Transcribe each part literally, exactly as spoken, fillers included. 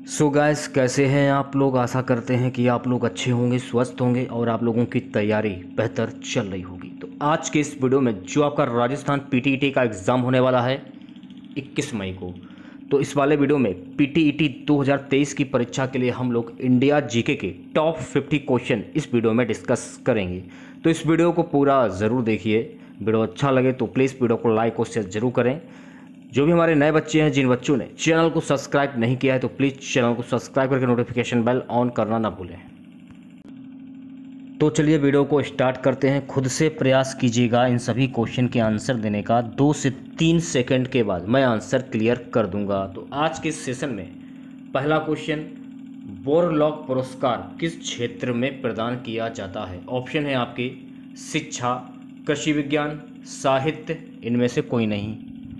So guys, कैसे हैं आप लोग। आशा करते हैं कि आप लोग अच्छे होंगे, स्वस्थ होंगे और आप लोगों की तैयारी बेहतर चल रही होगी। तो आज के इस वीडियो में जो आपका राजस्थान पीटीईटी का एग्ज़ाम होने वाला है इक्कीस मई को, तो इस वाले वीडियो में पीटीईटी दो हज़ार तेईस की परीक्षा के लिए हम लोग इंडिया जीके के टॉप पचास क्वेश्चन इस वीडियो में डिस्कस करेंगे। तो इस वीडियो को पूरा ज़रूर देखिए। वीडियो अच्छा लगे तो प्लीज़ वीडियो को लाइक और शेयर ज़रूर करें। जो भी हमारे नए बच्चे हैं, जिन बच्चों ने चैनल को सब्सक्राइब नहीं किया है तो प्लीज़ चैनल को सब्सक्राइब करके नोटिफिकेशन बेल ऑन करना ना भूलें। तो चलिए वीडियो को स्टार्ट करते हैं। खुद से प्रयास कीजिएगा इन सभी क्वेश्चन के आंसर देने का। दो से तीन सेकंड के बाद मैं आंसर क्लियर कर दूंगा। तो आज के इस सेशन में पहला क्वेश्चन, बोरलॉग पुरस्कार किस क्षेत्र में प्रदान किया जाता है। ऑप्शन है आपके शिक्षा, कृषि विज्ञान, साहित्य, इनमें से कोई नहीं।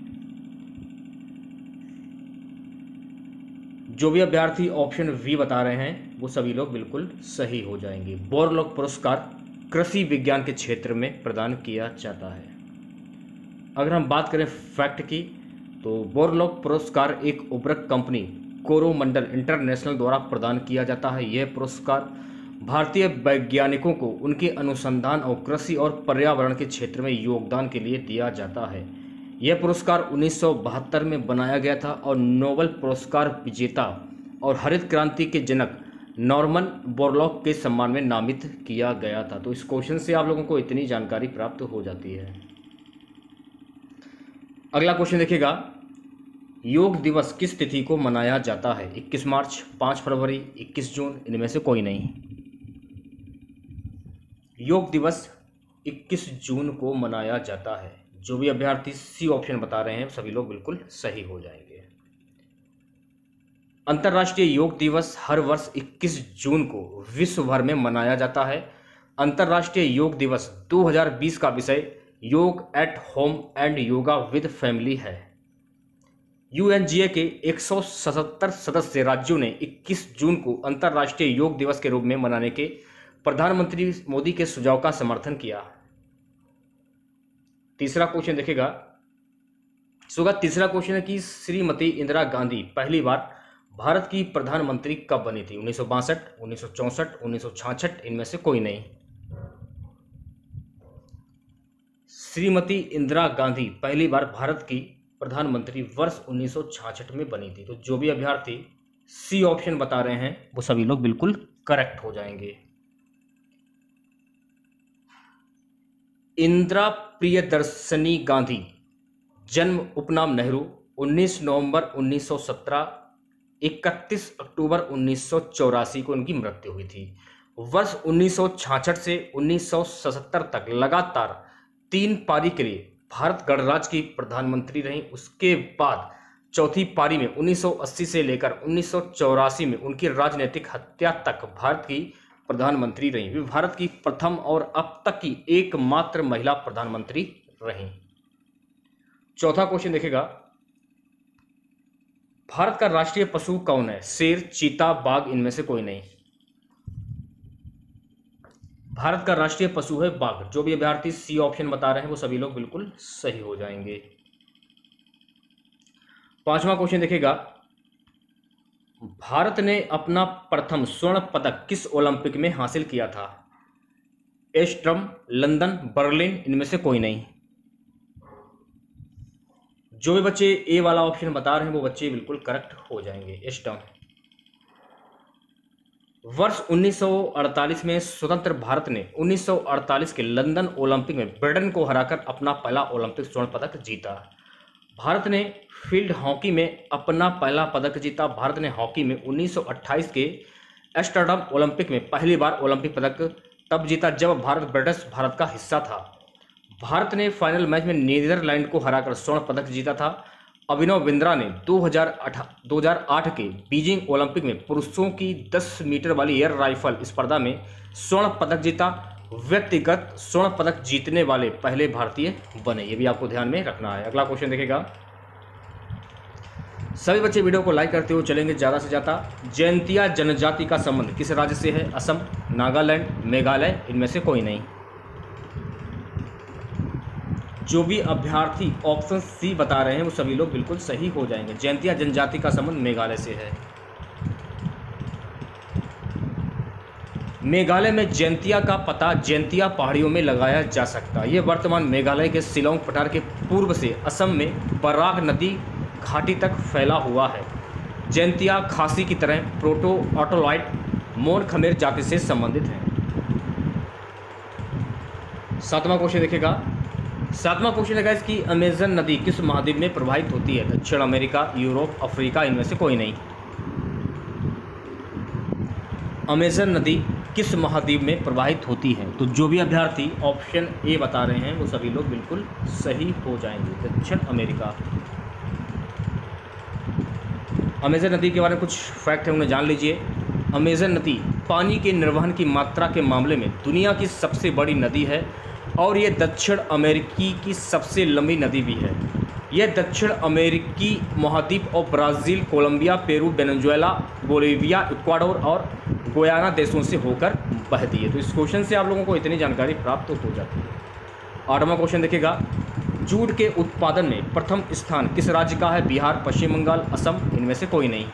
जो भी अभ्यर्थी ऑप्शन वी बता रहे हैं वो सभी लोग बिल्कुल सही हो जाएंगे। बोरलॉग पुरस्कार कृषि विज्ञान के क्षेत्र में प्रदान किया जाता है। अगर हम बात करें फैक्ट की, तो बोरलॉग पुरस्कार एक उर्वरक कंपनी कोरोमंडल इंटरनेशनल द्वारा प्रदान किया जाता है। यह पुरस्कार भारतीय वैज्ञानिकों को उनके अनुसंधान और कृषि और पर्यावरण के क्षेत्र में योगदान के लिए दिया जाता है। यह पुरस्कार उन्नीस सौ बहत्तर में बनाया गया था और नोबेल पुरस्कार विजेता और हरित क्रांति के जनक नॉर्मन बोरलॉग के सम्मान में नामित किया गया था। तो इस क्वेश्चन से आप लोगों को इतनी जानकारी प्राप्त हो जाती है। अगला क्वेश्चन देखिएगा, योग दिवस किस तिथि को मनाया जाता है। इक्कीस मार्च, पाँच फरवरी, इक्कीस जून, इनमें से कोई नहीं। योग दिवस इक्कीस जून को मनाया जाता है। जो भी अभ्यर्थी सी ऑप्शन बता रहे हैं सभी लोग बिल्कुल सही हो जाएंगे। अंतर्राष्ट्रीय योग दिवस हर वर्ष इक्कीस जून को विश्व भर में मनाया जाता है। अंतर्राष्ट्रीय योग दिवस दो हज़ार बीस का विषय yoga at home and yoga with family है। यूएनजीए के एक सौ सतहत्तर सदस्य राज्यों ने इक्कीस जून को अंतर्राष्ट्रीय योग दिवस के रूप में मनाने के प्रधानमंत्री मोदी के सुझाव का समर्थन किया। तीसरा क्वेश्चन देखेगा, सुगा तीसरा क्वेश्चन है कि श्रीमती इंदिरा गांधी पहली बार भारत की प्रधानमंत्री कब बनी थी। उन्नीस सौ बासठ, उन्नीस सौ चौंसठ, उन्नीस सौ छियासठ, इनमें से कोई नहीं। श्रीमती इंदिरा गांधी पहली बार भारत की प्रधानमंत्री वर्ष उन्नीस सौ छियासठ में बनी थी। तो जो भी अभ्यर्थी सी ऑप्शन बता रहे हैं वो सभी लोग बिल्कुल करेक्ट हो जाएंगे। इंदिरा प्रियदर्शनी गांधी, जन्म उपनाम नेहरू, उन्नीस नवंबर उन्नीस सौ सत्रह, इकतीस अक्टूबर उन्नीस सौ चौरासी को उनकी मृत्यु हुई थी। वर्ष उन्नीस सौ छियासठ से उन्नीस सौ सतहत्तर तक लगातार तीन पारी के लिए भारत गणराज्य की प्रधानमंत्री रहीं। उसके बाद चौथी पारी में उन्नीस सौ अस्सी से लेकर उन्नीस सौ चौरासी में उनकी राजनीतिक हत्या तक भारत की प्रधानमंत्री रहीं। वे भारत की प्रथम और अब तक की एकमात्र महिला प्रधानमंत्री रहीं। चौथा क्वेश्चन देखेगा, भारत का राष्ट्रीय पशु कौन है। शेर, चीता, बाघ, इनमें से कोई नहीं। भारत का राष्ट्रीय पशु है बाघ। जो भी अभ्यर्थी सी ऑप्शन बता रहे हैं वो सभी लोग बिल्कुल सही हो जाएंगे। पांचवा क्वेश्चन देखेगा, भारत ने अपना प्रथम स्वर्ण पदक किस ओलंपिक में हासिल किया था। एस्ट्रम, लंदन, बर्लिन, इनमें से कोई नहीं। जो भी बच्चे ए वाला ऑप्शन बता रहे हैं वो बच्चे बिल्कुल करेक्ट हो जाएंगे। एस्ट्रम। वर्ष उन्नीस सौ अड़तालीस में स्वतंत्र भारत ने उन्नीस सौ अड़तालीस के लंदन ओलंपिक में ब्रिटेन को हराकर अपना पहला ओलंपिक स्वर्ण पदक जीता। भारत ने फील्ड हॉकी में अपना पहला पदक जीता। भारत ने हॉकी में उन्नीस सौ अट्ठाईस के एम्स्टर्डम ओलंपिक में पहली बार ओलंपिक पदक तब जीता जब भारत ब्रिटिश भारत का हिस्सा था। भारत ने फाइनल मैच में नीदरलैंड को हराकर स्वर्ण पदक जीता था। अभिनव बिंद्रा ने दो हज़ार आठ के बीजिंग ओलंपिक में पुरुषों की दस मीटर वाली एयर राइफल स्पर्धा में स्वर्ण पदक जीता। व्यक्तिगत स्वर्ण पदक जीतने वाले पहले भारतीय बने। ये भी आपको ध्यान में रखना है। अगला क्वेश्चन देखेगा, सभी बच्चे वीडियो को लाइक करते हुए चलेंगे ज़्यादा से ज़्यादा। जयंतिया जनजाति का संबंध किस राज्य से है। असम, नागालैंड, मेघालय, इनमें से कोई नहीं। जो भी अभ्यर्थी ऑप्शन सी बता रहे हैं वो सभी लोग बिल्कुल सही हो जाएंगे। जयंतिया जनजाति का संबंध मेघालय से है। मेघालय में जैंतिया का पता जैंतिया पहाड़ियों में लगाया जा सकता है। ये वर्तमान मेघालय के शिलोंग पठार के पूर्व से असम में बराक नदी घाटी तक फैला हुआ है। जैंतिया खासी की तरह प्रोटो ऑटोलॉइड मोर खमेर जाति से संबंधित है। सातवां क्वेश्चन देखिएगा। सातवां क्वेश्चन है गाइस कि अमेजन नदी किस महाद्वीप में प्रवाहित होती है? दक्षिण अमेरिका, यूरोप, अफ्रीका, इनमें से कोई नहीं। अमेजन नदी किस महाद्वीप में प्रवाहित होती है? तो जो भी अभ्यर्थी ऑप्शन ए बता रहे हैं वो सभी लोग बिल्कुल सही हो जाएंगे, दक्षिण अमेरिका। अमेजन नदी के बारे में कुछ फैक्ट है, उन्हें जान लीजिए। अमेजन नदी पानी के निर्वहन की मात्रा के मामले में दुनिया की सबसे बड़ी नदी है और ये दक्षिण अमेरिकी की सबसे लंबी नदी भी है। यह दक्षिण अमेरिकी महाद्वीप और Brazil, Colombia, Peru, Venezuela, Bolivia, Ecuador और गुयाना देशों से होकर बहती है। तो इस क्वेश्चन से आप लोगों को इतनी जानकारी प्राप्त हो जाती है। आठवां क्वेश्चन देखिएगा। जूट के उत्पादन में प्रथम स्थान किस राज्य का है? बिहार, पश्चिम बंगाल, असम, इनमें से कोई नहीं।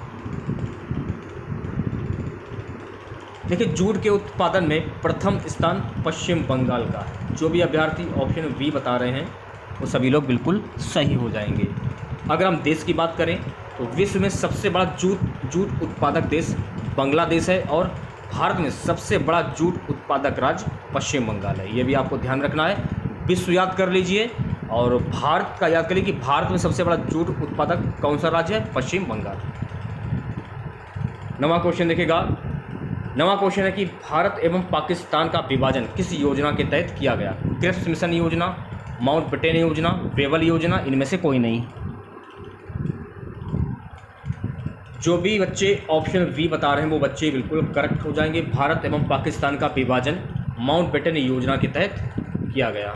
देखिए, जूट के उत्पादन में प्रथम स्थान पश्चिम बंगाल का है। जो भी अभ्यर्थी ऑप्शन बी बता रहे हैं वो सभी लोग बिल्कुल सही हो जाएंगे। अगर हम देश की बात करें तो विश्व में सबसे बड़ा जूट जूट उत्पादक देश बांग्लादेश है और भारत में सबसे बड़ा जूट उत्पादक राज्य पश्चिम बंगाल है। ये भी आपको ध्यान रखना है। विश्व याद कर लीजिए और भारत का याद करिए कि भारत में सबसे बड़ा जूट उत्पादक कौन सा राज्य है? पश्चिम बंगाल। नवा क्वेश्चन देखिएगा। नवा क्वेश्चन है कि भारत एवं पाकिस्तान का विभाजन किस योजना के तहत किया गया? क्रिप्स मिशन योजना, माउंटबेटन योजना, वेवल योजना, इनमें से कोई नहीं। जो भी बच्चे ऑप्शन बी बता रहे हैं वो बच्चे बिल्कुल करेक्ट हो जाएंगे। भारत एवं पाकिस्तान का विभाजन माउंटबेटन योजना के तहत किया गया।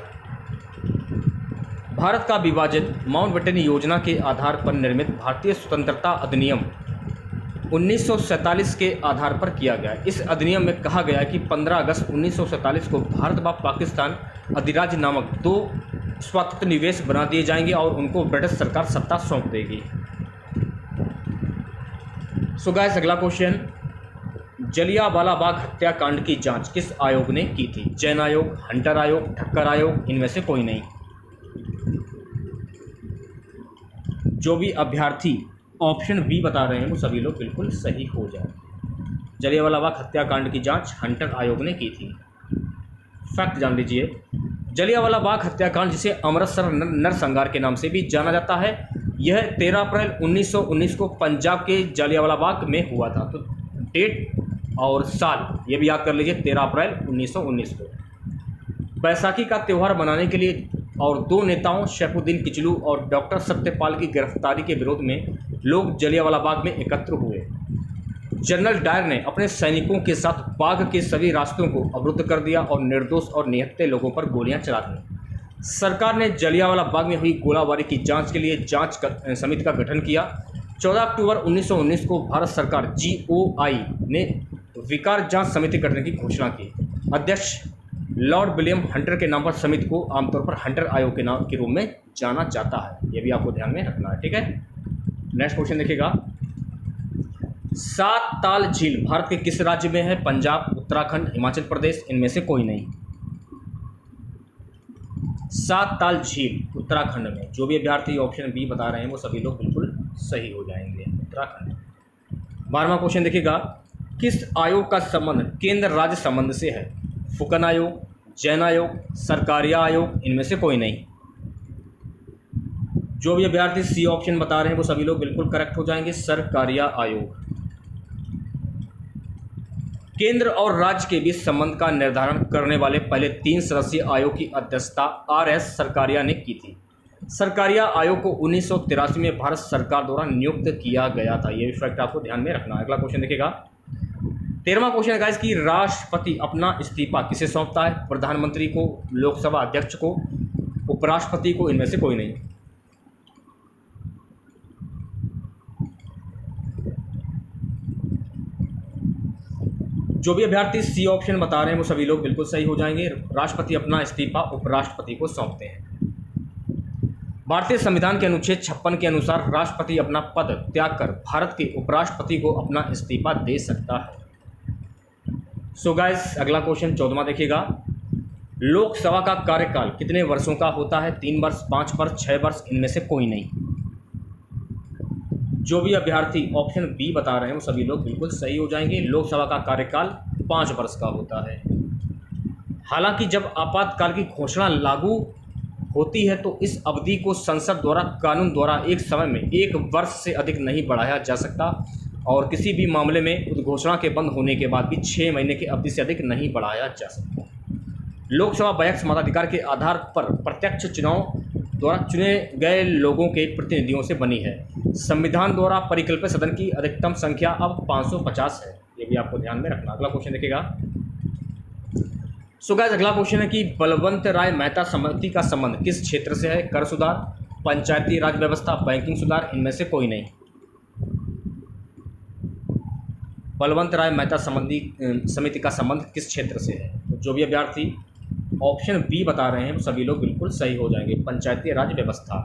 भारत का विभाजन माउंटबेटन योजना के आधार पर निर्मित भारतीय स्वतंत्रता अधिनियम उन्नीस सौ सैंतालीस के आधार पर किया गया। इस अधिनियम में कहा गया कि पंद्रह अगस्त उन्नीस सौ सैंतालीस को भारत व पाकिस्तान अधिराज्य नामक दो स्वतंत्र निवेश बना दिए जाएंगे और उनको ब्रिटिश सरकार सत्ता सौंप देगी। सो गाइस, अगला क्वेश्चन, जलियांवाला बाग हत्याकांड की जांच किस आयोग ने की थी? जैन आयोग, हंटर आयोग, ठक्कर आयोग, इनमें से कोई नहीं। जो भी अभ्यर्थी ऑप्शन बी बता रहे हैं वो सभी लोग बिल्कुल सही हो जाए। जलियांवाला बाग हत्याकांड की जांच हंटर आयोग ने की थी। फैक्ट जान लीजिए। जलियांवाला बाग हत्याकांड, जिसे अमृतसर नरसंहार के नाम से भी जाना जाता है, यह तेरह अप्रैल उन्नीस सौ उन्नीस को पंजाब के जलियांवाला बाग में हुआ था। तो डेट और साल ये भी याद कर लीजिए, तेरह अप्रैल उन्नीस सौ उन्नीस को। बैसाखी का त्यौहार मनाने के लिए और दो नेताओं शैफुद्दीन किचलू और डॉक्टर सत्यपाल की गिरफ्तारी के विरोध में लोग जलियांवाला बाग में एकत्र हुए। जनरल डायर ने अपने सैनिकों के साथ बाग के सभी रास्तों को अवरुद्ध कर दिया और निर्दोष और निहत्थे लोगों पर गोलियां चला दी। सरकार ने जलियांवाला बाग में हुई गोलाबारी की जांच के लिए जांच समिति का गठन किया। चौदह अक्टूबर उन्नीस सौ उन्नीस को भारत सरकार जी ओ आई ने विकार जांच समिति गठन की घोषणा की। अध्यक्ष लॉर्ड विलियम हंटर के नाम पर समिति को आमतौर पर हंटर आयोग के नाम के रूप में जाना जाता है। यह भी आपको ध्यान में रखना है, ठीक है। नेक्स्ट क्वेश्चन देखिएगा। सात ताल झील भारत के किस राज्य में है? पंजाब, उत्तराखंड, हिमाचल प्रदेश, इनमें से कोई नहीं। सात ताल झील उत्तराखंड में। जो भी अभ्यर्थी ऑप्शन बी बता रहे हैं वो सभी लोग बिल्कुल सही हो जाएंगे, उत्तराखंड। बारहवां क्वेश्चन देखिएगा। किस आयोग का संबंध केंद्र राज्य संबंध से है? फुकन आयोग, जैन आयोग, सरकारिया आयोग, इनमें से कोई नहीं। जो भी अभ्यर्थी सी ऑप्शन बता रहे हैं वो सभी लोग बिल्कुल करेक्ट हो जाएंगे, सरकारिया आयोग। केंद्र और राज्य के बीच संबंध का निर्धारण करने वाले पहले तीन सदस्यीय आयोग की अध्यक्षता आर एस सरकारिया ने की थी। सरकारिया आयोग को उन्नीस सौ तिरासी में भारत सरकार द्वारा नियुक्त किया गया था। यह भी फैक्ट आपको ध्यान में रखना है। अगला क्वेश्चन देखिएगा। तेरहवां क्वेश्चन है गाइस कि राष्ट्रपति अपना इस्तीफा किसे सौंपता है? प्रधानमंत्री को, लोकसभा अध्यक्ष को, उपराष्ट्रपति को, इनमें से कोई नहीं। जो भी अभ्यर्थी सी ऑप्शन बता रहे हैं वो सभी लोग बिल्कुल सही हो जाएंगे। राष्ट्रपति अपना इस्तीफा उपराष्ट्रपति को सौंपते हैं। भारतीय संविधान के अनुच्छेद छप्पन के अनुसार राष्ट्रपति अपना पद त्याग कर भारत के उपराष्ट्रपति को अपना इस्तीफा दे सकता है। सो गाइस, अगला क्वेश्चन चौदहवां देखिएगा। लोकसभा का कार्यकाल कितने वर्षों का होता है? तीन वर्ष, पाँच वर्ष, छः वर्ष, इनमें से कोई नहीं। जो भी अभ्यर्थी ऑप्शन बी बता रहे हैं वो सभी लोग बिल्कुल सही हो जाएंगे। लोकसभा का कार्यकाल पाँच वर्ष का होता है। हालांकि जब आपातकाल की घोषणा लागू होती है तो इस अवधि को संसद द्वारा कानून द्वारा एक समय में एक वर्ष से अधिक नहीं बढ़ाया जा सकता और किसी भी मामले में उद्घोषणा के बंद होने के बाद भी छः महीने की अवधि से अधिक नहीं बढ़ाया जा सकता। लोकसभा वयस्क मताधिकार के आधार पर प्रत्यक्ष चुनाव द्वारा चुने गए लोगों के प्रतिनिधियों से बनी है। संविधान द्वारा परिकल्पित सदन की अधिकतम संख्या अब पाँच सौ पचास है। ये भी आपको ध्यान में रखना। अगला क्वेश्चन देखिएगा। सो गाइस, अगला क्वेश्चन है कि बलवंत राय मेहता समिति का संबंध किस क्षेत्र से है? कर सुधार, पंचायती राज व्यवस्था, बैंकिंग सुधार, इनमें से कोई नहीं। बलवंत राय मेहता संबंधी समिति का संबंध किस क्षेत्र से है? तो जो भी अभ्यर्थी ऑप्शन बी बता रहे हैं सभी लोग बिल्कुल सही हो जाएंगे, पंचायती राज व्यवस्था।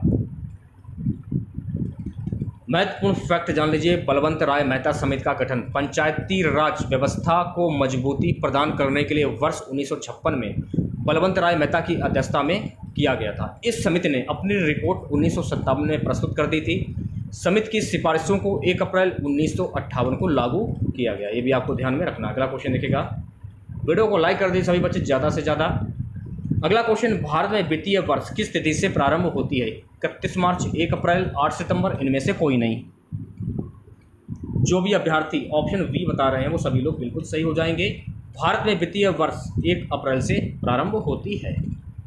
महत्वपूर्ण फैक्ट जान लीजिए। बलवंत राय मेहता समिति का गठन पंचायती राज व्यवस्था को मजबूती प्रदान करने के लिए वर्ष उन्नीस सौ छप्पन में बलवंत राय मेहता की अध्यक्षता में किया गया था। इस समिति ने अपनी रिपोर्ट उन्नीस सौ सत्तावन में प्रस्तुत कर दी थी। समिति की सिफारिशों को एक अप्रैल उन्नीस सौ अट्ठावन को लागू किया गया। ये भी आपको ध्यान में रखना। अगला क्वेश्चन देखिएगा। वीडियो को लाइक कर दीजिए सभी बच्चे ज़्यादा से ज़्यादा। अगला क्वेश्चन, भारत में वित्तीय वर्ष किस तिथि से प्रारंभ होती है? इकतीस मार्च, एक अप्रैल, आठ सितंबर, इनमें से कोई नहीं। जो भी अभ्यर्थी ऑप्शन बी बता रहे हैं वो सभी लोग बिल्कुल सही हो जाएंगे। भारत में वित्तीय वर्ष एक अप्रैल से प्रारंभ होती है।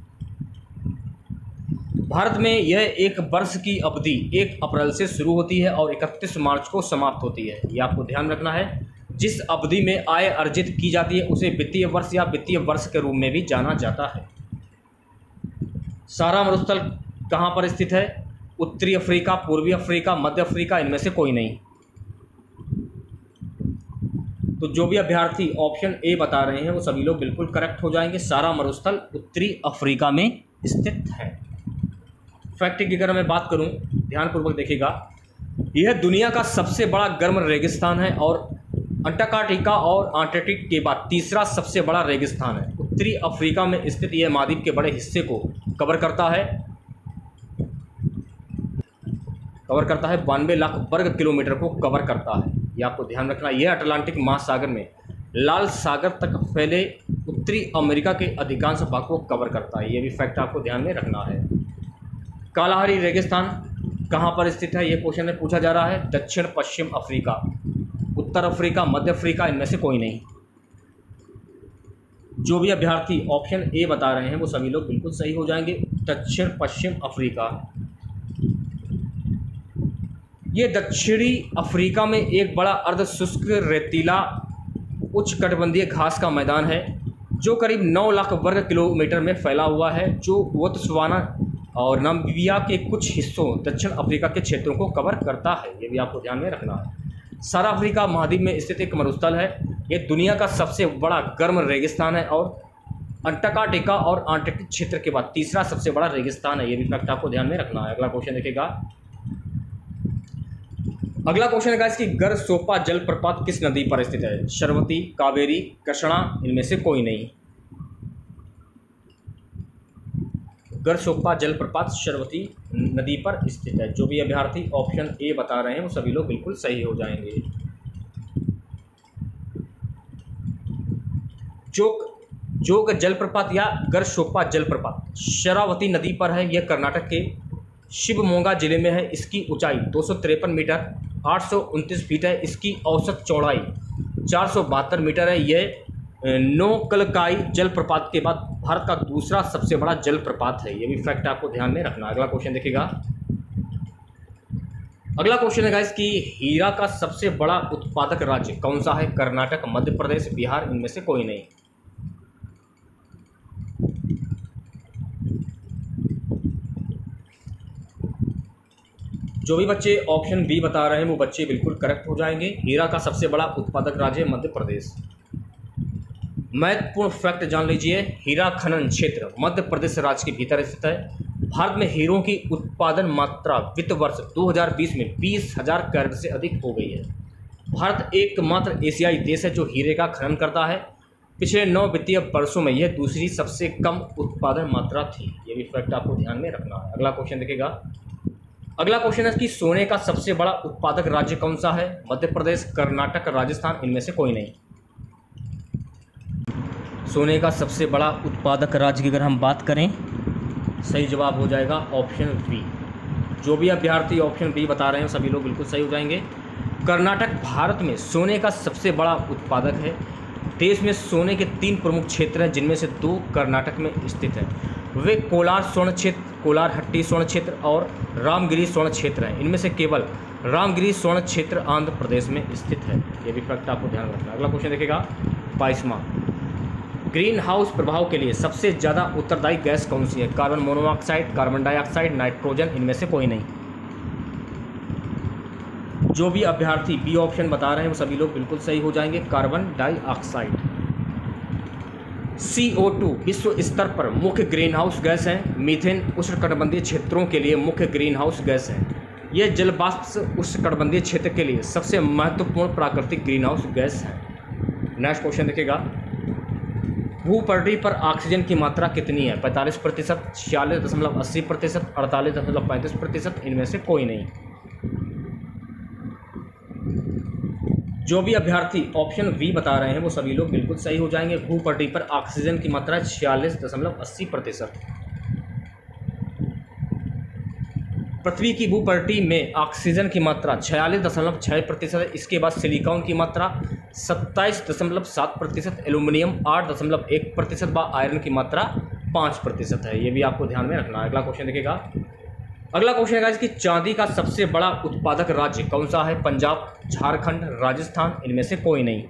भारत में यह एक वर्ष की अवधि एक अप्रैल से शुरू होती है और इकतीस मार्च को समाप्त होती है। ये आपको ध्यान रखना है। जिस अवधि में आय अर्जित की जाती है उसे वित्तीय वर्ष या वित्तीय वर्ष के रूप में भी जाना जाता है। सारा मरुस्थल कहाँ पर स्थित है? उत्तरी अफ्रीका, पूर्वी अफ्रीका, मध्य अफ्रीका, इनमें से कोई नहीं। तो जो भी अभ्यर्थी ऑप्शन ए बता रहे हैं वो सभी लोग बिल्कुल करेक्ट हो जाएंगे। सारा मरुस्थल उत्तरी अफ्रीका में स्थित है। फैक्ट की अगर मैं बात करूं, ध्यानपूर्वक देखिएगा, यह दुनिया का सबसे बड़ा गर्म रेगिस्तान है और अंटार्कटिका और अंटार्कटिक के बाद तीसरा सबसे बड़ा रेगिस्तान है। उत्तरी अफ्रीका में स्थित यह महाद्वीप के बड़े हिस्से को कवर करता है कवर करता है बानवे लाख वर्ग किलोमीटर को कवर करता है। यह आपको ध्यान रखना। यह अटलांटिक महासागर में लाल सागर तक फैले उत्तरी अमेरिका के अधिकांश भाग को कवर करता है। यह भी फैक्ट आपको ध्यान में रखना है। कालाहारी रेगिस्तान कहाँ पर स्थित है? यह क्वेश्चन में पूछा जा रहा है। दक्षिण पश्चिम अफ्रीका, उत्तर अफ्रीका, मध्य अफ्रीका, इनमें से कोई नहीं। जो भी अभ्यर्थी ऑप्शन ए बता रहे हैं वो सभी लोग बिल्कुल सही हो जाएंगे। दक्षिण पश्चिम अफ्रीका, ये दक्षिणी अफ्रीका में एक बड़ा अर्ध शुष्क रेतीला उष्णकटिबंधीय घास का मैदान है जो करीब नौ लाख वर्ग किलोमीटर में फैला हुआ है, जो बोत्सवाना और नामीबिया के कुछ हिस्सों दक्षिण अफ्रीका के क्षेत्रों को कवर करता है। ये भी आपको ध्यान में रखना है। सारा अफ्रीका महाद्वीप में स्थित एक मरुस्थल है। ये दुनिया का सबसे बड़ा गर्म रेगिस्तान है और अंटार्कटिका और आर्कटिक क्षेत्र के बाद तीसरा सबसे बड़ा रेगिस्तान है। ये भी फैक्ट आपको ध्यान में रखना है। अगला क्वेश्चन देखिएगा। अगला क्वेश्चन है कि गरसोप्पा जलप्रपात किस नदी पर स्थित है? शरवती, कावेरी, कृष्णा, इनमें से कोई नहीं। गरसोप्पा जलप्रपात शरवती नदी पर स्थित है। जो भी अभ्यर्थी ऑप्शन ए बता रहे हैं वो सभी लोग बिल्कुल सही हो जाएंगे। जोग जोग जलप्रपात या गरसोप्पा जलप्रपात शरावती नदी पर है। यह कर्नाटक के शिवमोगा जिले में है। इसकी ऊंचाई दो सौ तिरपन मीटर आठ सौ उनतीस फीट है। इसकी औसत चौड़ाई चार सौ बहत्तर मीटर है। यह नोकलकाई जलप्रपात के बाद भारत का दूसरा सबसे बड़ा जलप्रपात है। ये भी फैक्ट आपको ध्यान में रखना। अगला क्वेश्चन देखिएगा। अगला क्वेश्चन है गाइस कि हीरा का सबसे बड़ा उत्पादक राज्य कौन सा है? कर्नाटक, मध्य प्रदेश, बिहार, इनमें से कोई नहीं। जो भी बच्चे ऑप्शन बी बता रहे हैं वो बच्चे बिल्कुल करेक्ट हो जाएंगे। हीरा का सबसे बड़ा उत्पादक राज्य मध्य प्रदेश। महत्वपूर्ण फैक्ट जान लीजिए। हीरा खनन क्षेत्र मध्य प्रदेश राज्य के भीतर स्थित है। भारत में हीरों की उत्पादन मात्रा वित्त वर्ष दो हज़ार बीस में बीस हजार कैरेट से अधिक हो गई है। भारत एकमात्र एशियाई देश है जो हीरे का खनन करता है। पिछले नौ वित्तीय वर्षों में यह दूसरी सबसे कम उत्पादन मात्रा थी। ये भी फैक्ट आपको ध्यान में रखना है। अगला क्वेश्चन देखिएगा। अगला क्वेश्चन है कि सोने का सबसे बड़ा उत्पादक राज्य कौन सा है? मध्य प्रदेश, कर्नाटक, राजस्थान, इनमें से कोई नहीं। सोने का सबसे बड़ा उत्पादक राज्य की अगर हम बात करें, सही जवाब हो जाएगा ऑप्शन बी। जो भी अभ्यर्थी ऑप्शन बी बता रहे हैं सभी लोग बिल्कुल सही हो जाएंगे। कर्नाटक भारत में सोने का सबसे बड़ा उत्पादक है। देश में सोने के तीन प्रमुख क्षेत्र हैं, जिनमें से दो कर्नाटक में स्थित हैं। वे कोलार स्वर्ण क्षेत्र, कोलार हट्टी स्वर्ण क्षेत्र और रामगिरी स्वर्ण क्षेत्र हैं। इनमें से केवल रामगिरी स्वर्ण क्षेत्र आंध्र प्रदेश में स्थित है। ये भी फैक्ट आपको ध्यान रखना है। अगला क्वेश्चन देखिएगा बाईसवां। ग्रीन हाउस प्रभाव के लिए सबसे ज़्यादा उत्तरदायी गैस कौन सी है? Carbon monoxide, carbon dioxide, nitrogen, इनमें से कोई नहीं। जो भी अभ्यर्थी बी ऑप्शन बता रहे हैं वो सभी लोग बिल्कुल सही हो जाएंगे, carbon dioxide. C O two विश्व स्तर पर मुख्य ग्रीन हाउस गैस है। मीथेन उष्णकटिबंधीय क्षेत्रों के लिए मुख्य ग्रीन हाउस गैस है। यह जल वाष्प उष्णकटिबंधीय क्षेत्र के लिए सबसे महत्वपूर्ण प्राकृतिक ग्रीन हाउस गैस है। नेक्स्ट क्वेश्चन देखिएगा। भूपटल पर ऑक्सीजन की मात्रा कितनी है? पैंतालीस प्रतिशत, छियालीस दशमलव अस्सी प्रतिशत, अड़तालीस दशमलव पैंतीस प्रतिशत, इनमें से कोई नहीं। जो भी अभ्यर्थी ऑप्शन वी बता रहे हैं वो सभी लोग बिल्कुल सही हो जाएंगे। भूपटल पर ऑक्सीजन की मात्रा छियालीस दशमलव अस्सी प्रतिशत। पृथ्वी की भूपटल में ऑक्सीजन की मात्रा छियालीस दशमलव छः प्रतिशत है। इसके बाद सिलिकॉन की मात्रा सत्ताईस दशमलव सात प्रतिशत, एल्यूमिनियम आठ दशमलव एक प्रतिशत व आयरन की मात्रा पाँच प्रतिशत है। ये भी आपको ध्यान में रखना है। अगला क्वेश्चन देखिएगा। अगला क्वेश्चन है कि चांदी का सबसे बड़ा उत्पादक राज्य कौन सा है? पंजाब, झारखंड, राजस्थान, इनमें से कोई नहीं।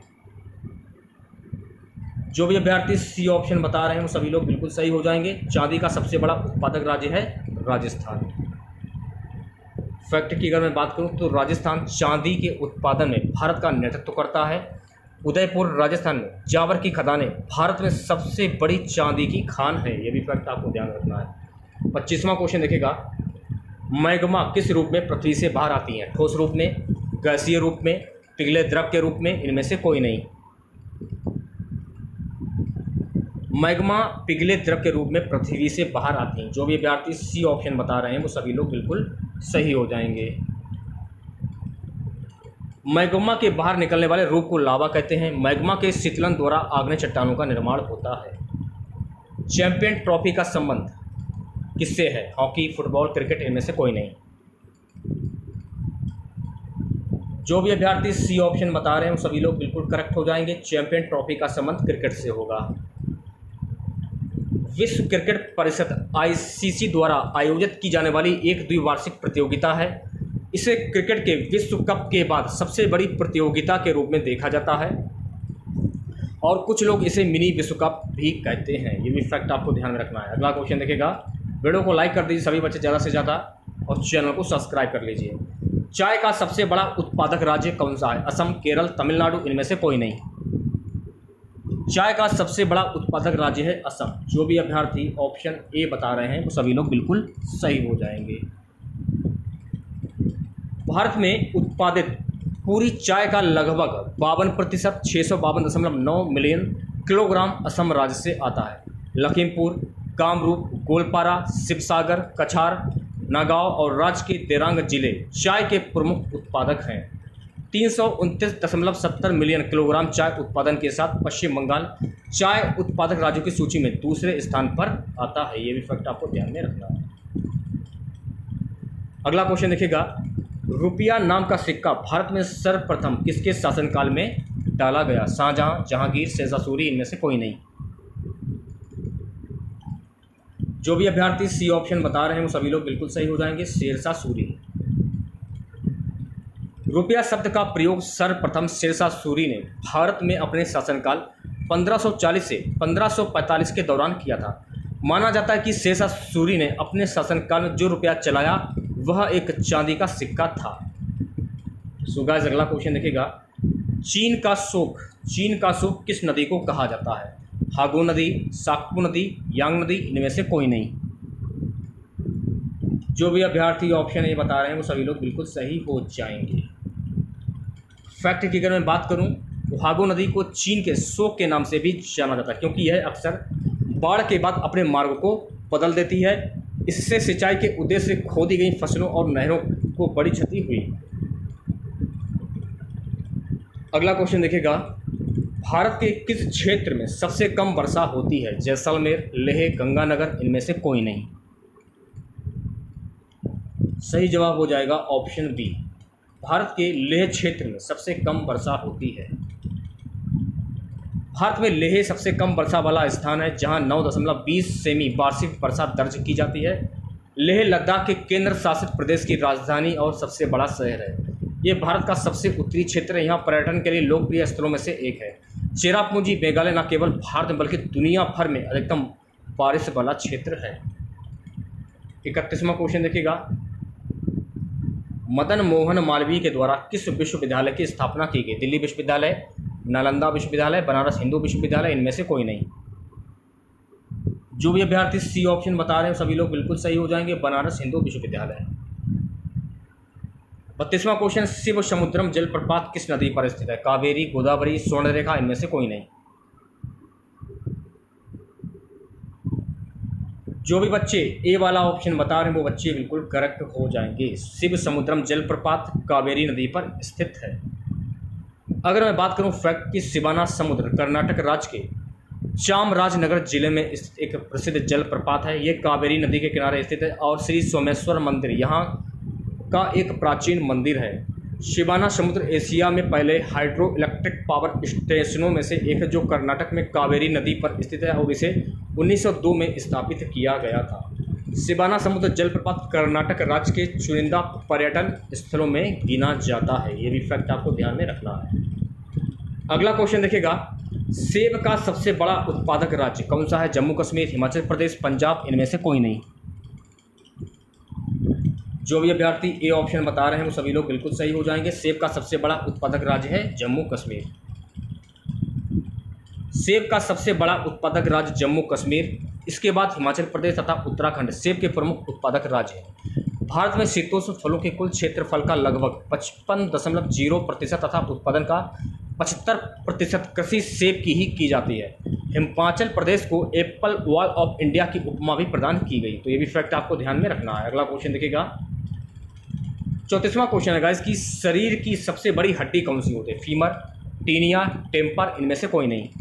जो भी अभ्यर्थी सी ऑप्शन बता रहे हैं वो सभी लोग बिल्कुल सही हो जाएंगे। चांदी का सबसे बड़ा उत्पादक राज्य है राजस्थान। फैक्ट की अगर मैं बात करूं तो राजस्थान चांदी के उत्पादन में भारत का नेतृत्व करता है। उदयपुर राजस्थान में जावर की खदानें भारत में सबसे बड़ी चांदी की खान है। ये भी फैक्ट आपको ध्यान रखना है। पच्चीसवां क्वेश्चन देखिएगा। मैग्मा किस रूप में पृथ्वी से बाहर आती हैं? ठोस रूप में, गैसीय रूप में, पिघले द्रव के रूप में, इनमें से कोई नहीं। मैग्मा पिघले द्रव के रूप में पृथ्वी से बाहर आती हैं। जो भी अभ्यर्थी सी ऑप्शन बता रहे हैं वो सभी लोग बिल्कुल सही हो जाएंगे। मैग्मा के बाहर निकलने वाले रूप को लावा कहते हैं। मैग्मा के शीतलन द्वारा आग्नेय चट्टानों का निर्माण होता है। चैंपियन ट्रॉफी का संबंध किससे है? हॉकी, फुटबॉल, क्रिकेट, इनमें से कोई नहीं। जो भी अभ्यर्थी सी ऑप्शन बता रहे हैं वो सभी लोग बिल्कुल करेक्ट हो जाएंगे। चैंपियन ट्रॉफी का संबंध क्रिकेट से होगा। विश्व क्रिकेट परिषद आई सी सी द्वारा आयोजित की जाने वाली एक द्विवार्षिक प्रतियोगिता है। इसे क्रिकेट के विश्व कप के बाद सबसे बड़ी प्रतियोगिता के रूप में देखा जाता है और कुछ लोग इसे मिनी विश्व कप भी कहते हैं। ये भी फैक्ट आपको ध्यान में रखना है। अगला क्वेश्चन देखिएगा। वीडियो को लाइक कर दीजिए सभी बच्चे ज़्यादा से ज़्यादा और चैनल को सब्सक्राइब कर लीजिए। चाय का सबसे बड़ा उत्पादक राज्य कौन सा है? असम, केरल, तमिलनाडु, इनमें से कोई नहीं। चाय का सबसे बड़ा उत्पादक राज्य है असम। जो भी अभ्यर्थी ऑप्शन ए बता रहे हैं वो सभी लोग बिल्कुल सही हो जाएंगे। भारत में उत्पादित पूरी चाय का लगभग बावन प्रतिशत छः सौ बावन दशमलव नौ मिलियन किलोग्राम असम राज्य से आता है। लखीमपुर, कामरूप, गोलपारा, शिवसागर, कछार, नागांव और राज्य के दिरांग जिले चाय के प्रमुख उत्पादक हैं। तीन सौ उनतीस दशमलव सत्तर मिलियन किलोग्राम चाय उत्पादन के साथ पश्चिम बंगाल चाय उत्पादक राज्यों की सूची में दूसरे स्थान पर आता है। ये भी फैक्ट आपको ध्यान में रखना है। अगला क्वेश्चन देखिएगा। रुपया नाम का सिक्का भारत में सर्वप्रथम किसके शासनकाल में डाला गया? शाहजहां, जहांगीर, शेरशाह सूरी, इनमें से कोई नहीं। जो भी अभ्यर्थी सी ऑप्शन बता रहे हैं वो सभी लोग बिल्कुल सही हो जाएंगे। शेरशाह सूरी। रुपया शब्द का प्रयोग सर्वप्रथम शेरशाह सूरी ने भारत में अपने शासनकाल पंद्रह सौ चालीस से पंद्रह सौ पैंतालीस के दौरान किया था। माना जाता है कि शेरशाह सूरी ने अपने शासनकाल में जो रुपया चलाया वह एक चांदी का सिक्का था। सो गाइस अगला क्वेश्चन देखिएगा। चीन का शोक चीन का शोक किस नदी को कहा जाता है? हागो नदी, साकपू नदी, यांग नदी, इनमें से कोई नहीं। जो भी अभ्यर्थी ऑप्शन ये बता रहे हैं वो सभी लोग बिल्कुल सही हो जाएंगे। फैक्ट की अगर मैं बात करूं तो फागो नदी को चीन के शोक के नाम से भी जाना जाता है, क्योंकि यह अक्सर बाढ़ के बाद अपने मार्ग को बदल देती है। इससे सिंचाई के उद्देश्य से खोदी गई फसलों और नहरों को बड़ी क्षति हुई। अगला क्वेश्चन देखिएगा, भारत के किस क्षेत्र में सबसे कम वर्षा होती है? जैसलमेर, लेह, गंगानगर, इनमें से कोई नहीं। सही जवाब हो जाएगा ऑप्शन बी, भारत के लेह क्षेत्र में सबसे कम वर्षा होती है। भारत में लेह सबसे कम वर्षा वाला स्थान है, जहां नौ दशमलव बीस सेमी वार्षिक वर्षा दर्ज की जाती है। लेह लद्दाख के केंद्र शासित प्रदेश की राजधानी और सबसे बड़ा शहर है। ये भारत का सबसे उत्तरी क्षेत्र है। यहाँ पर्यटन के लिए लोकप्रिय स्थलों में से एक है। चेरापूंजी मेघालय न केवल भारत में बल्कि दुनिया भर में अधिकतम बारिश वाला क्षेत्र है। इकतीसवां क्वेश्चन देखिएगा, मदन मोहन मालवीय के द्वारा किस विश्वविद्यालय की स्थापना की गई? दिल्ली विश्वविद्यालय, नालंदा विश्वविद्यालय, बनारस हिंदू विश्वविद्यालय, इनमें से कोई नहीं। जो भी अभ्यर्थी सी ऑप्शन बता रहे हैं सभी लोग बिल्कुल सही हो जाएंगे, बनारस हिंदू विश्वविद्यालय। बत्तीसवां क्वेश्चन, शिव समुद्रम जलप्रपात किस नदी पर स्थित है? कावेरी, गोदावरी, स्वर्णरेखा, इनमें से कोई नहीं। जो भी बच्चे ए वाला ऑप्शन बता रहे हैं वो बच्चे बिल्कुल करेक्ट हो जाएंगे। शिव समुद्रम जलप्रपात कावेरी नदी पर स्थित है। अगर मैं बात करूं फैक्ट की, शिवाना समुद्र कर्नाटक राज्य के चामराजनगर जिले में स्थित एक प्रसिद्ध जलप्रपात है। ये कावेरी नदी के किनारे स्थित है और श्री सोमेश्वर मंदिर यहाँ का एक प्राचीन मंदिर है। शिवाना समुद्र एशिया में पहले हाइड्रो इलेक्ट्रिक पावर स्टेशनों में से एक है, जो कर्नाटक में कावेरी नदी पर स्थित है और इसे उन्नीस सौ दो में स्थापित किया गया था। शिवाना समुद्र जलप्रपात कर्नाटक राज्य के चुनिंदा पर्यटन स्थलों में गिना जाता है। ये भी फैक्ट आपको ध्यान में रखना है। अगला क्वेश्चन देखिएगा, सेब का सबसे बड़ा उत्पादक राज्य कौन सा है? जम्मू कश्मीर, हिमाचल प्रदेश, पंजाब, इनमें से कोई नहीं। जो भी अभ्यर्थी ए ऑप्शन बता रहे हैं वो सभी लोग बिल्कुल सही हो जाएंगे। सेब का सबसे बड़ा उत्पादक राज्य है जम्मू कश्मीर। सेब का सबसे बड़ा उत्पादक राज्य जम्मू कश्मीर, इसके बाद हिमाचल प्रदेश तथा उत्तराखंड सेब के प्रमुख उत्पादक राज्य हैं। भारत में शीतोष्ण फलों के कुल क्षेत्रफल का लगभग पचपन दशमलव जीरो प्रतिशत तथा उत्पादन का पचहत्तर प्रतिशत कृषि सेब की ही की जाती है। हिमाचल प्रदेश को एप्पल वॉल ऑफ इंडिया की उपमा भी प्रदान की गई। तो ये भी फैक्ट आपको ध्यान में रखना है। अगला क्वेश्चन देखिएगा, चौंतीसवां क्वेश्चन है गाइस कि शरीर की सबसे बड़ी हड्डी कौन सी होती है? फीमर, टीनिया, टेम्पर, इनमें से कोई नहीं।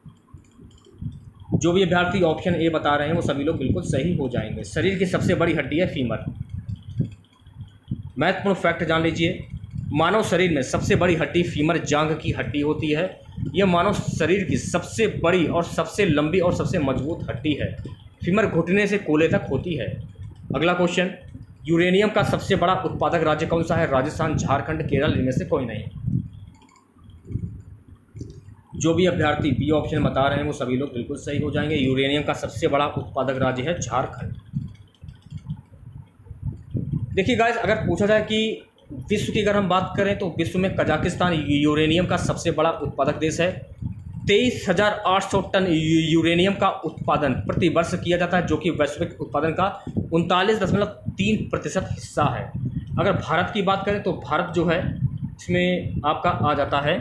जो भी अभ्यर्थी ऑप्शन ए बता रहे हैं वो सभी लोग बिल्कुल सही हो जाएंगे। शरीर की सबसे बड़ी हड्डी है फीमर। महत्वपूर्ण फैक्ट जान लीजिए, मानव शरीर में सबसे बड़ी हड्डी फीमर जांघ की हड्डी होती है। यह मानव शरीर की सबसे बड़ी और सबसे लंबी और सबसे मजबूत हड्डी है। फीमर घुटने से कोले तक होती है। अगला क्वेश्चन, यूरेनियम का सबसे बड़ा उत्पादक राज्य कौन सा है? राजस्थान, झारखंड, केरल, इनमें से कोई नहीं। जो भी अभ्यर्थी बी ऑप्शन बता रहे हैं वो सभी लोग बिल्कुल सही हो जाएंगे। यूरेनियम का सबसे बड़ा उत्पादक राज्य है झारखंड। देखिए गाइस, अगर पूछा जाए कि विश्व की अगर हम बात करें तो विश्व में कजाकिस्तान यूरेनियम का सबसे बड़ा उत्पादक देश है। तेईस हजार आठ सौ टन यूरेनियम का उत्पादन प्रति वर्ष किया जाता है, जो कि वैश्विक उत्पादन का उनतालीस दशमलव तीन प्रतिशत हिस्सा है। अगर भारत की बात करें तो भारत जो है इसमें आपका आ जाता है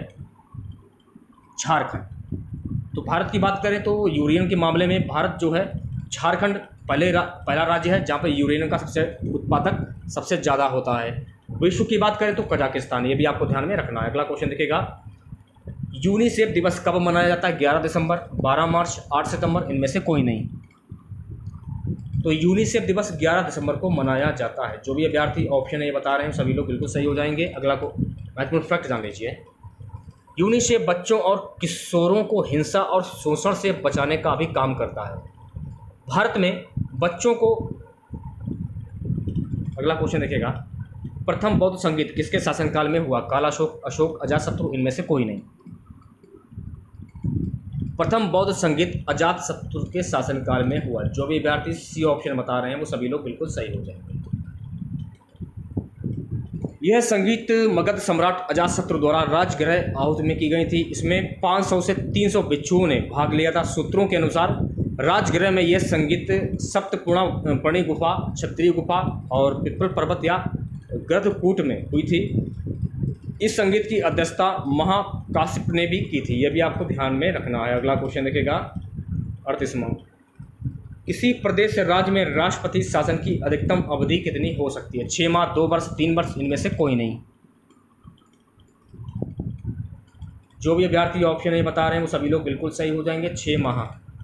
झारखंड। तो भारत की बात करें तो यूरेनियम के मामले में भारत जो है झारखंड पहले रा, पहला राज्य है जहाँ पर यूरेनियम का सबसे उत्पादक सबसे ज़्यादा होता है। विश्व की बात करें तो कजाकिस्तान, ये भी आपको ध्यान में रखना है। अगला क्वेश्चन देखिएगा, यूनिसेफ दिवस कब मनाया जाता है? ग्यारह दिसंबर, बारह मार्च, आठ सितंबर, इनमें से कोई नहीं। तो यूनिसेफ दिवस ग्यारह दिसंबर को मनाया जाता है। जो भी अभ्यर्थी ऑप्शन ए बता रहे हैं सभी लोग बिल्कुल सही हो जाएंगे। अगला को महत्वपूर्ण फैक्ट जान लीजिए, यूनिसेफ बच्चों और किशोरों को हिंसा और शोषण से बचाने का भी काम करता है। भारत में बच्चों को, अगला क्वेश्चन देखिएगा, प्रथम बौद्ध संगीत किसके शासनकाल में हुआ? कालाशोक, अशोक, अजातशत्रु, इनमें से कोई नहीं। प्रथम बौद्ध संगीत अजातशत्रु के शासनकाल में हुआ। जो भी अभ्यर्थी सी ऑप्शन बता रहे हैं वो सभी लोग बिल्कुल सही हो जाएंगे। यह संगीत मगध सम्राट अजातशत्रु द्वारा राजगृह आहुति में की गई थी। इसमें पाँच सौ से तीन सौ भिक्षुओं ने भाग लिया था। सूत्रों के अनुसार राजगृह में यह संगीत सप्तपूर्णी गुफा, क्षत्रिय गुफा और पिपल पर्वत या गधकूट में हुई थी। इस संगीत की अध्यक्षता महाकाश्यप ने भी की थी, यह भी आपको ध्यान में रखना है। अगला क्वेश्चन देखिएगा अड़तीसवां, किसी प्रदेश या राज्य में राष्ट्रपति शासन की अधिकतम अवधि कितनी हो सकती है? छः माह, दो वर्ष, तीन वर्ष, इनमें से कोई नहीं। जो भी अभ्यर्थी ऑप्शन ए बता रहे हैं वो सभी लोग बिल्कुल सही हो जाएंगे, छः माह।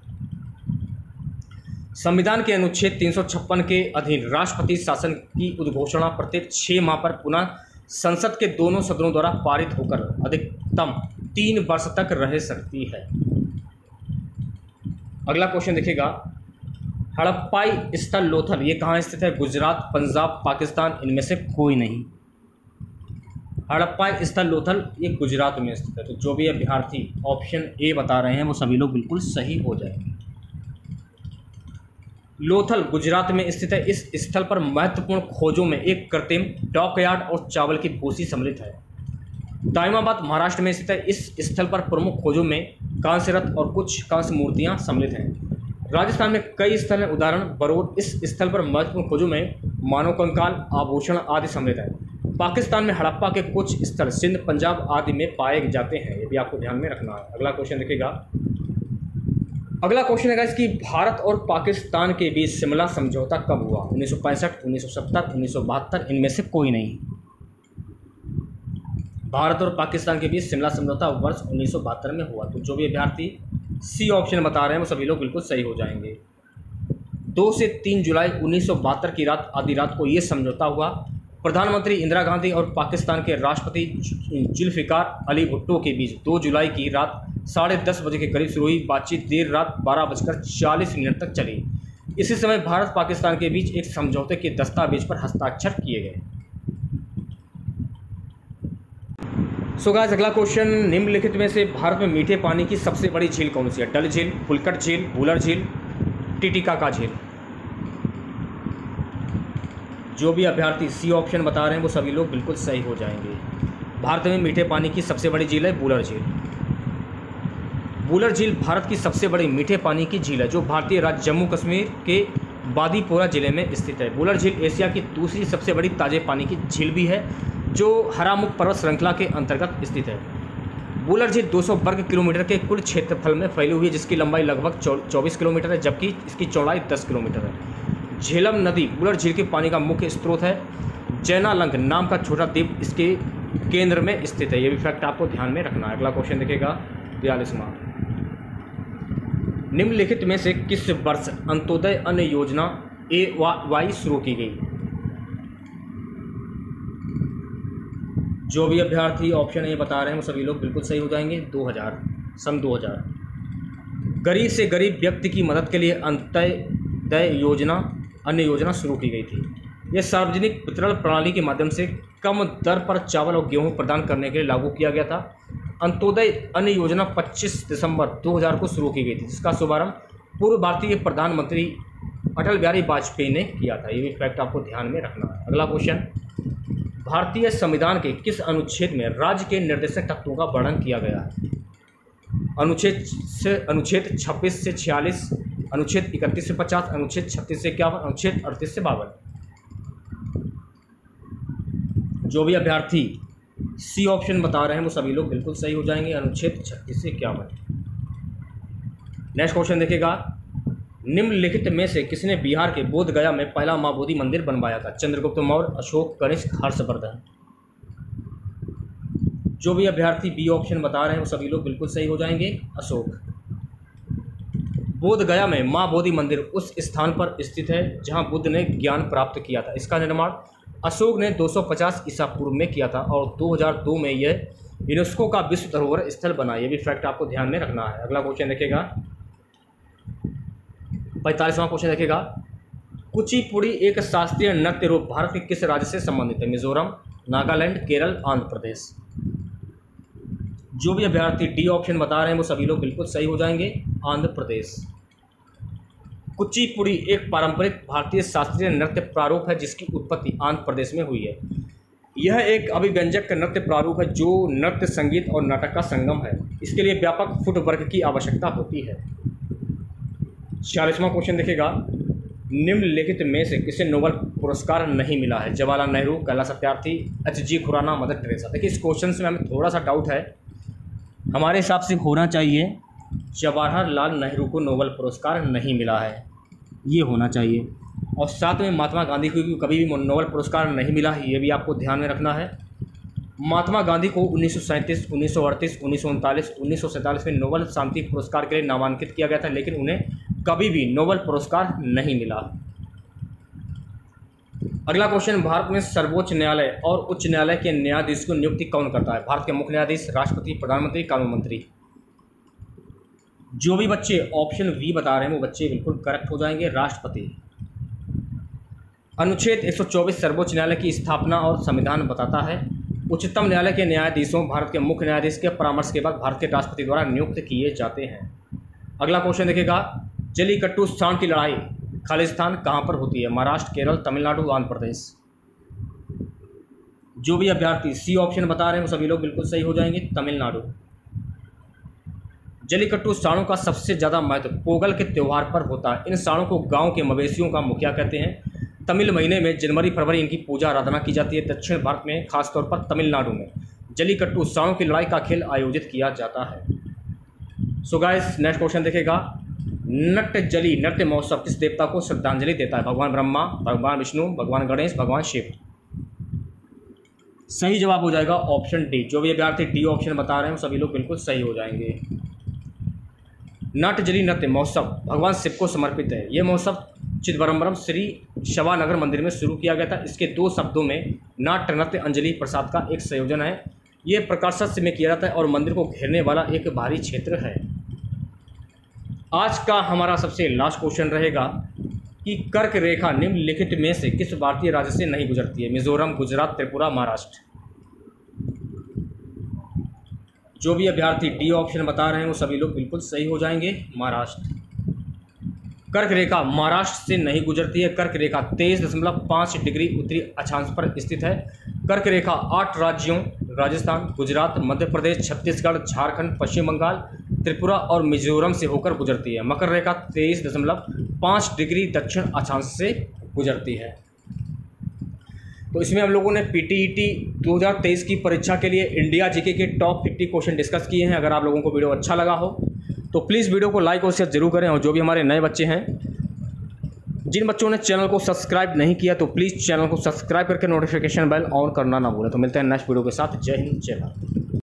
संविधान के अनुच्छेद तीन सौ छप्पन के अधीन राष्ट्रपति शासन की उद्घोषणा प्रत्येक छः माह पर पुनः संसद के दोनों सदनों द्वारा पारित होकर अधिकतम तीन वर्ष तक रह सकती है। अगला क्वेश्चन देखिएगा, हड़प्पाई स्थल लोथल ये कहाँ स्थित है? गुजरात, पंजाब, पाकिस्तान, इनमें से कोई नहीं। हड़प्पाई स्थल लोथल ये गुजरात में स्थित है। तो जो भी अभ्यर्थी ऑप्शन ए बता रहे हैं वो सभी लोग बिल्कुल सही हो जाएंगे। लोथल गुजरात में स्थित है। इस स्थल पर महत्वपूर्ण खोजों में एक कृत्रिम डॉकयार्ड और चावल की भूसी सम्मिलित है। दाइमाबाद महाराष्ट्र में स्थित है। इस स्थल पर प्रमुख खोजों में कांस्य रथ और कुछ कांस्य मूर्तियां सम्मिलित हैं। राजस्थान में कई स्थल हैं, उदाहरण बरोद। इस स्थल पर महत्वपूर्ण खोजों में मानव कंकाल, आभूषण आदि सम्मिलित है। पाकिस्तान में हड़प्पा के कुछ स्थल सिंध, पंजाब आदि में पाए जाते हैं, ये भी आपको ध्यान में रखना है। अगला क्वेश्चन देखिएगा, अगला क्वेश्चन है कि भारत और पाकिस्तान के बीच शिमला समझौता कब हुआ? उन्नीस सौ पैंसठ, उन्नीस सौ सत्तर, उन्नीस सौ बहत्तर, इनमें से कोई नहीं। भारत और पाकिस्तान के बीच शिमला समझौता वर्ष उन्नीस सौ बहत्तर में हुआ। तो जो भी अभ्यर्थी सी ऑप्शन बता रहे हैं वो सभी लोग बिल्कुल सही हो जाएंगे। दो से तीन जुलाई उन्नीस सौ बहत्तर की रात आधी रात को ये समझौता हुआ। प्रधानमंत्री इंदिरा गांधी और पाकिस्तान के राष्ट्रपति जुल्फिकार अली भुट्टो के बीच दो जुलाई की रात साढ़े दस बजे के करीब शुरू हुई बातचीत देर रात बारह बजकर चालीस मिनट तक चली। इसी समय भारत पाकिस्तान के बीच एक समझौते के दस्तावेज पर हस्ताक्षर किए गए। सो गाइस, अगला क्वेश्चन, निम्नलिखित में से भारत में मीठे पानी की सबसे बड़ी झील कौन सी है? डल झील, फुलकट झील, वुलर झील, टिटिकाका झील। जो भी अभ्यर्थी सी ऑप्शन बता रहे हैं वो सभी लोग बिल्कुल सही हो जाएंगे। भारत में मीठे पानी की सबसे बड़ी झील है वुलर झील। वुलर झील भारत की सबसे बड़ी मीठे पानी की झील है जो भारतीय राज्य जम्मू कश्मीर के बांदीपोरा जिले में स्थित है। वुलर झील एशिया की दूसरी सबसे बड़ी ताजे पानी की झील भी है जो हरामुख पर्वत श्रृंखला के अंतर्गत स्थित है। वुलर झील दो सौ वर्ग किलोमीटर के कुल क्षेत्रफल में फैली हुई है जिसकी लंबाई लगभग चौबीस किलोमीटर है जबकि इसकी चौड़ाई दस किलोमीटर है। झेलम नदी वुलर झील के पानी का मुख्य स्रोत है। जैनालंग नाम का छोटा द्वीप इसके केंद्र में स्थित है। यह भी फैक्ट आपको ध्यान में रखना है। अगला क्वेश्चन देखिएगा बयालीसवां, निम्नलिखित में से किस वर्ष अंत्योदय अन्न योजना ए वाई शुरू की गई? जो भी अभ्यर्थी ऑप्शन ए बता रहे हैं वो सभी लोग बिल्कुल सही हो जाएंगे। दो हज़ार सन दो हज़ार गरीब से गरीब व्यक्ति की मदद के लिए अंत्योदय योजना अन्न योजना शुरू की गई थी। यह सार्वजनिक वितरण प्रणाली के माध्यम से कम दर पर चावल और गेहूं प्रदान करने के लिए लागू किया गया था। अंत्योदय अन्न योजना पच्चीस दिसंबर दो हज़ार को शुरू की गई थी जिसका शुभारंभ पूर्व भारतीय प्रधानमंत्री अटल बिहारी वाजपेयी ने किया था। ये भी फैक्ट आपको ध्यान में रखना है। अगला क्वेश्चन, भारतीय संविधान के किस अनुच्छेद में राज्य के निर्देशक तत्वों का वर्णन किया गया है? अनुच्छेद से अनुच्छेद छब्बीस से छियालीस, अनुच्छेद इकतीस से पचास, अनुच्छेद छत्तीस से इक्यावन, अनुच्छेद अड़तीस से बावन। जो भी अभ्यर्थी सी ऑप्शन बता रहे हैं वो सभी लोग बिल्कुल सही हो जाएंगे, अनुच्छेद छत्तीस से इक्यावन। नेक्स्ट क्वेश्चन देखिएगा, निम्नलिखित में से किसने बिहार के बोध गया में पहला मां बोधि मंदिर बनवाया था? चंद्रगुप्त मौर्य, अशोक, कनिष्क, हर्षवर्धन। जो भी अभ्यर्थी बी ऑप्शन बता रहे हैं वो सभी लोग बिल्कुल सही हो जाएंगे, अशोक। बोध गया में मां बोधि मंदिर उस स्थान पर स्थित है जहां बुद्ध ने ज्ञान प्राप्त किया था। इसका निर्माण अशोक ने दो सौ पचास ईसा पूर्व में किया था और दो हज़ार दो में यह यूनेस्को का विश्व धरोहर स्थल बना। यह भी फैक्ट आपको ध्यान में रखना है। अगला क्वेश्चन देखिएगा पैंतालीसवां क्वेश्चन देखिएगा, कुचिपुड़ी एक शास्त्रीय नृत्य रूप भारत के किस राज्य से संबंधित है? मिजोरम, नागालैंड, केरल, आंध्र प्रदेश। जो भी अभ्यर्थी डी ऑप्शन बता रहे हैं वो सभी लोग बिल्कुल सही हो जाएंगे, आंध्र प्रदेश। कुचिपुड़ी एक पारंपरिक भारतीय शास्त्रीय नृत्य प्रारूप है जिसकी उत्पत्ति आंध्र प्रदेश में हुई है। यह एक अभिव्यंजक नृत्य प्रारूप है जो नृत्य, संगीत और नाटक का संगम है। इसके लिए व्यापक फुटवर्क की आवश्यकता होती है। छियालीसवां क्वेश्चन देखिएगा, निम्नलिखित में से किसे नोबेल पुरस्कार नहीं मिला है? Jawaharlal Nehru, Kailash Satyarthi, H G Khurana, Mother Teresa. देखिए इस क्वेश्चन में हमें थोड़ा सा डाउट है, हमारे हिसाब से होना चाहिए जवाहरलाल नेहरू को नोबेल पुरस्कार नहीं मिला है, ये होना चाहिए। और साथ में महात्मा गांधी को भी कभी भी नोबेल पुरस्कार नहीं मिला है, ये भी आपको ध्यान में रखना है। महात्मा गांधी को उन्नीस सौ सैंतीस, उन्नीस सौ अड़तीस, उन्नीस सौ उनतालीस, उन्नीस सौ सैंतालीस में नोबेल शांति पुरस्कार के लिए नामांकित किया गया था, लेकिन उन्हें कभी भी नोबेल पुरस्कार नहीं मिला। अगला क्वेश्चन, भारत में सर्वोच्च न्यायालय और उच्च न्यायालय के न्यायाधीश को नियुक्ति कौन करता है? भारत के मुख्य न्यायाधीश, राष्ट्रपति, प्रधानमंत्री, कानून मंत्री। जो भी बच्चे ऑप्शन वी बता रहे हैं वो बच्चे बिल्कुल करेक्ट हो जाएंगे, राष्ट्रपति। अनुच्छेद एक सौ चौबीस सर्वोच्च न्यायालय की स्थापना और संविधान बताता है। उच्चतम न्यायालय के न्यायाधीशों भारत के मुख्य न्यायाधीश के परामर्श के बाद भारत के राष्ट्रपति द्वारा नियुक्त किए जाते हैं। अगला क्वेश्चन देखिएगा, जलीकट्टू सांड की लड़ाई खालिस्तान कहाँ पर होती है? महाराष्ट्र, केरल, तमिलनाडु, आंध्र प्रदेश। जो भी अभ्यर्थी सी ऑप्शन बता रहे हैं वो सभी लोग बिल्कुल सही हो जाएंगे, तमिलनाडु। जलीकट्टू सांडों का सबसे ज़्यादा महत्व पोगल के त्यौहार पर होता है। इन सांडों को गांव के मवेशियों का मुखिया कहते हैं। तमिल महीने में जनवरी फरवरी इनकी पूजा आराधना की जाती है। दक्षिण भारत में खासतौर पर तमिलनाडु में जलीकट्टू सांडों की लड़ाई का खेल आयोजित किया जाता है। सो गाइस नेक्स्ट क्वेश्चन देखेगा, नट्यजली नृत्य महोत्सव किस देवता को श्रद्धांजलि देता है? भगवान ब्रह्मा, भगवान विष्णु, भगवान गणेश, भगवान शिव। सही जवाब हो जाएगा ऑप्शन डी। जो भी अभ्यर्थी डी ऑप्शन बता रहे हैं सभी लोग बिल्कुल सही हो जाएंगे। नट्यजली नृत्य महोत्सव भगवान शिव को समर्पित है। यह महोत्सव चिदम्बरम श्री शवानगर मंदिर में शुरू किया गया था। इसके दो शब्दों में नाट्य नृत्य अंजलि प्रसाद का एक संयोजन है। ये प्रकाशस्य में किया जाता है और मंदिर को घेरने वाला एक भारी क्षेत्र है। आज का हमारा सबसे लास्ट क्वेश्चन रहेगा कि कर्क रेखा निम्नलिखित में से किस भारतीय राज्य से नहीं गुजरती है? मिजोरम, गुजरात, त्रिपुरा, महाराष्ट्र। जो भी अभ्यर्थी डी ऑप्शन बता रहे हैं वो सभी लोग बिल्कुल सही हो जाएंगे, महाराष्ट्र। कर्क रेखा महाराष्ट्र से नहीं गुजरती है। कर्क रेखा तेईस दशमलव पाँच डिग्री उत्तरी अक्षांश पर स्थित है। कर्क रेखा आठ राज्यों राजस्थान, गुजरात, मध्य प्रदेश, छत्तीसगढ़, झारखंड, पश्चिम बंगाल, त्रिपुरा और मिजोरम से होकर गुजरती है। मकर रेखा तेईस दशमलव पाँच डिग्री दक्षिण अक्षांश से गुजरती है। तो इसमें हम लोगों ने पीटीईटी दो हज़ार तेईस की परीक्षा के लिए इंडिया जीके के टॉप पचास क्वेश्चन डिस्कस किए हैं। अगर आप लोगों को वीडियो अच्छा लगा हो तो प्लीज़ वीडियो को लाइक और शेयर जरूर करें। और जो भी हमारे नए बच्चे हैं, जिन बच्चों ने चैनल को सब्सक्राइब नहीं किया तो प्लीज़ चैनल को सब्सक्राइब करके नोटिफिकेशन बेल ऑन करना ना भूलें। तो मिलते हैं नेक्स्ट वीडियो के साथ। जय हिंद, जय भारत।